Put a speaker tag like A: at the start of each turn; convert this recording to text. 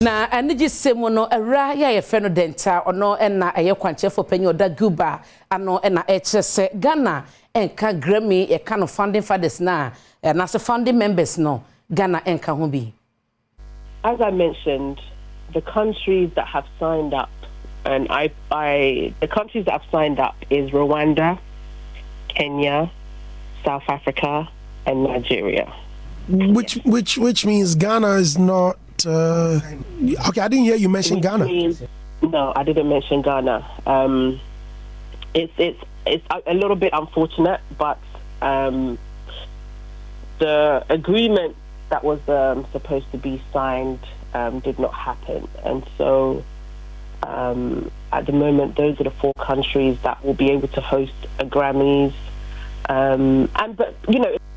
A: na aniji semono era ya ye fe no Dentaa ono na eye kwanchefo panyi oda Guba ano na echese Ghana enka Grammy e ka no founding fathers na se founding members no Ghana enka ho bi.
B: As I mentioned, the countries that have signed up, and the countries that have signed up is Rwanda, Kenya, South Africa, and Nigeria.
C: Which means Ghana is not. Okay, I didn't hear you mention Ghana.
B: No, I didn't mention Ghana. It's a little bit unfortunate, but the agreement that was supposed to be signed did not happen, and so at the moment, those are the 4 countries that will be able to host a Grammys. But you know.